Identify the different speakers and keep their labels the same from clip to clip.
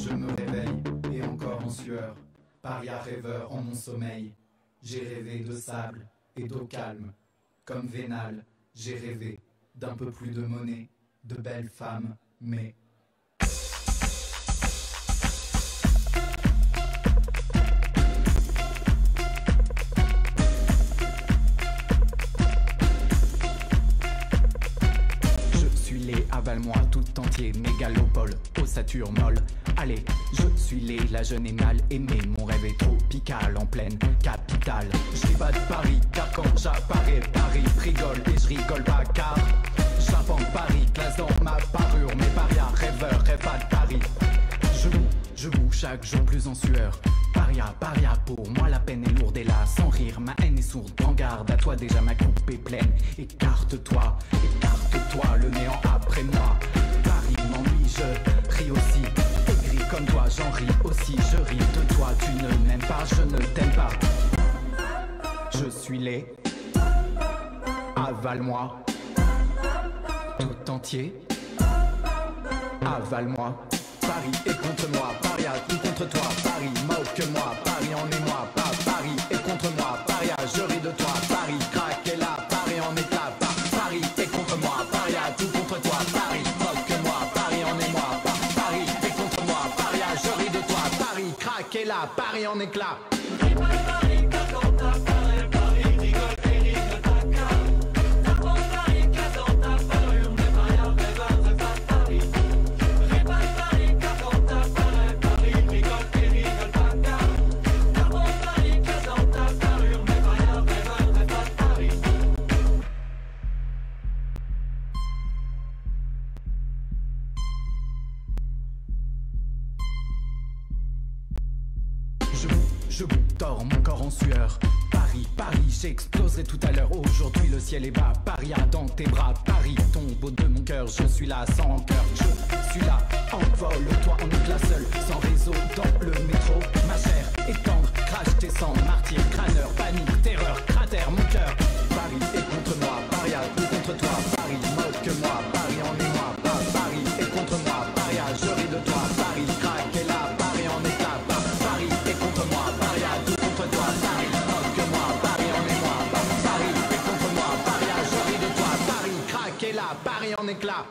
Speaker 1: je me réveille, et encore en sueur, paria rêveur en mon sommeil. J'ai rêvé de sable et d'eau calme, comme Vénal, j'ai rêvé d'un peu plus de monnaie, de belles femmes, mais...
Speaker 2: Avale-moi tout entier, mégalopole, ossature molle. Allez, je suis la jeune émale aimée. Mon rêve est tropical en pleine capitale. Je pas de Paris, car quand j'apparais, Paris rigole et je rigole pas car j'invente Paris, classe dans ma parure. Mes parias, rêveurs, rêve pas de Paris. Je boue chaque jour plus en sueur. Paria, pour moi la peine est lourde et là, sans rire, ma haine est sourde. Prends garde à toi, déjà ma coupe est pleine. Écarte-toi, le néant après moi. Paris m'ennuie, je ris aussi. Aigri comme toi, j'en ris aussi. Je ris de toi, tu ne m'aimes pas, je ne t'aime pas. Je suis laid, avale-moi tout entier. Avale-moi. Paris est contre moi, Paria tout contre toi. Paris moque-moi, Paris en émoi. Pas Paris est contre moi, Paria je ris de toi. Paris craque et là, Paris en éclat. Paris est contre moi, Paria tout contre toi. Paris moque-moi, Paris en émoi. Paris est contre moi, Paria je ris de toi. Paris craque et là, Paris en éclat. Je dors mon corps en sueur. Paris, j'exploserai tout à l'heure. Aujourd'hui le ciel est bas, Paria dans tes bras. Paris tombe au de mon cœur, je suis là sans cœur. Je suis là, envole-toi en éclat seul. Sans réseau dans le métro, ma chair est tendre. Crache tes sangs, martyr, crâneur, panique, terreur, cratère mon cœur. Paris est contre moi, Paria tout contre toi. Paris moque-moi, Paris en émoi. Paris est contre moi, Paria je ris de toi. Paris craque et là, Paris en éclat. Paris est contre moi, Paria tout contre toi. Paris moque-moi, Paris en émoi. Paris est contre moi, Paria je ris de toi. Paris craque et là, Paris en éclat.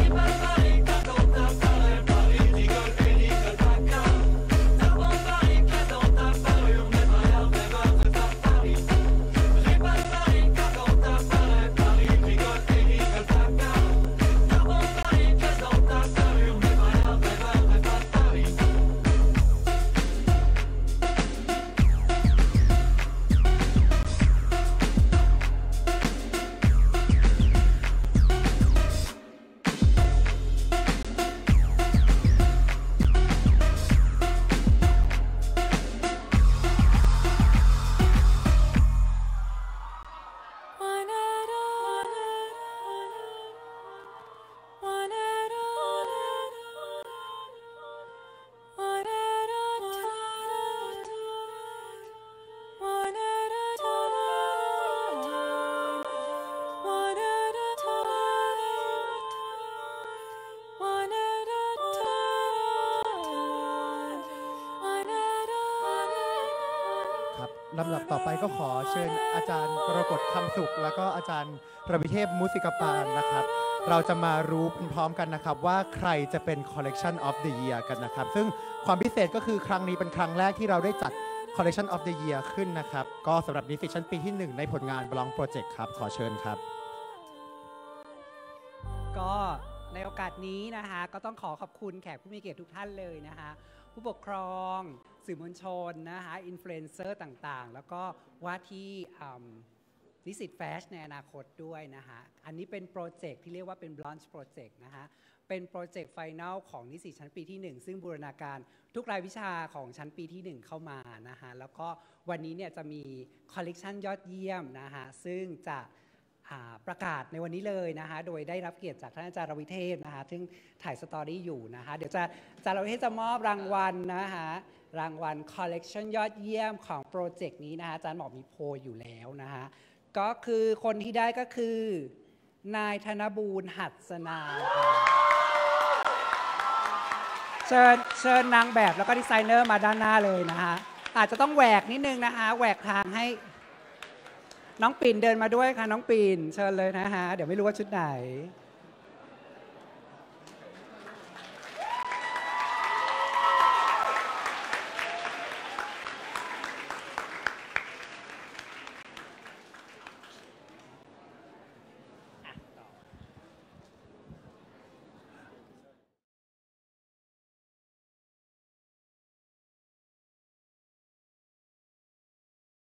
Speaker 3: ลำดับต่อไปก็ขอเชิญอาจารย์กรกฎคำสุขแล้วก็อาจารย์ระวิเทพมุสิกปานนะครับเราจะมารู้พร้อมกันนะครับว่าใครจะเป็น Collection of the Year กันนะครับซึ่งความพิเศษก็คือครั้งนี้เป็นครั้งแรกที่เราได้จัด Collection of the Year ขึ้นนะครับก็สำหรับนิสิตชั้นปีที่1ในผลงาน BLANC Project ครับขอเชิญครับ
Speaker 4: ก็ในโอกาสนี้นะคะก็ต้องขอขอบคุณแขกผู้มีเกียรติทุกท่านเลยนะคะผู้ปกครองสื่อมวลชนนะคะอินฟลูเอนเซอร์ต่างๆแล้วก็ว่าที่นิสิตแฟชในอนาคตด้วยนะคะอันนี้เป็นโปรเจกต์ที่เรียกว่าเป็น BLANC Project นะคะเป็นโปรเจกต์ไฟแนลของนิสิตชั้นปีที่1ซึ่งบูรณาการทุกรายวิชาของชั้นปีที่1เข้ามานะคะแล้วก็วันนี้เนี่ยจะมีคอลเลกชันยอดเยี่ยมนะคะซึ่งจะประกาศในวันนี้เลยนะคะโดยได้รับเกียรติจากท่านอาจารย์รวิเทพนะคะซึ่งถ่ายสตอรี่อยู่นะคะเดี๋ยวอาจารย์รวิเทพจะมอบรางวัลนะคะรางวัลคอลเลกชันยอดเยี่ยมของโปรเจกต์นี้นะคะอาจารย์บอกมีโพลอยู่แล้วนะคะก็คือคนที่ได้ก็คือนายธนบูรณ์หัดสนาเชเชิญนางแบบแล้วก็ดีไซเนอร์มาด้านหน้าเลยนะคะอาจจะต้องแหวกนิดนึงนะคะแหวกทางให้น้องปิ่นเดินมาด้วยค่ะน้องปิ่นเชิญเลยนะคะเดี๋ยวไม่รู้ว่าชุดไหน